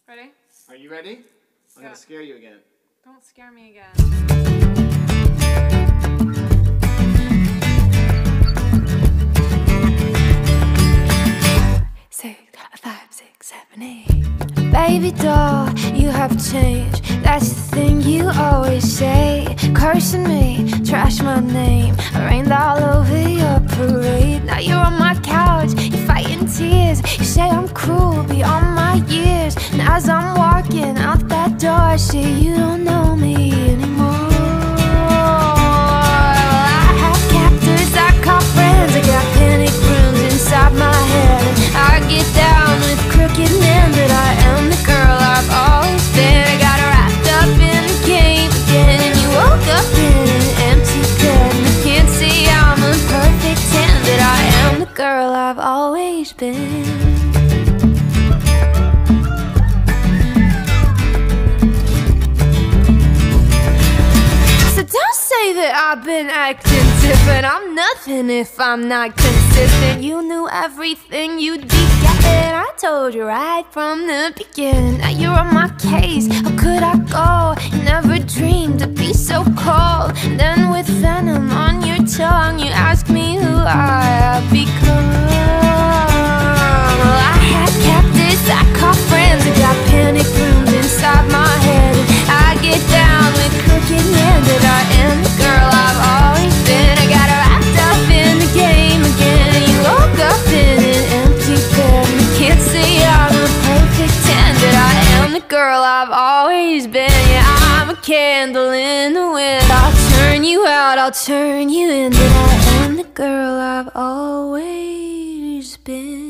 Ready? Are you ready? I'm Yeah. gonna scare you again. Don't scare me again. 6, 5, 6, 7, 8. Baby doll, you have changed. That's the thing you always say. Cursing me, trash my name. I rained all over your parade. Now you're on my couch, you're fighting tears. You say I'm cruel beyond my years. And as I'm walking out that door, I say you don't know me anymore. Well, I have captors, I call friends. I got panic rooms inside my head. I get down with crooked men, but I am the girl I've always been. I got wrapped up in the game again, and you woke up in an empty bed. And I can't say I'm a perfect 10, but I am the girl I've always been. So don't say that I've been acting different. I'm nothing if I'm not consistent. You knew everything you'd be getting. I told you right from the beginning. Now you're on my case, how could I go? You never dreamed to be so cold. And then with venom on your tongue, you ask me who I have become. Well, I had captives, I call friends. I got panic rooms inside my head. And I get down with crooked men, but I am the girl I've always been. I got wrapped up in the game again. You woke up in an empty bed. And I can't say I'm a perfect 10, but I am the girl I've always been. Yeah, I'm a candle in the wind. I'll turn you out, I'll turn you in, but I am the girl I've always been.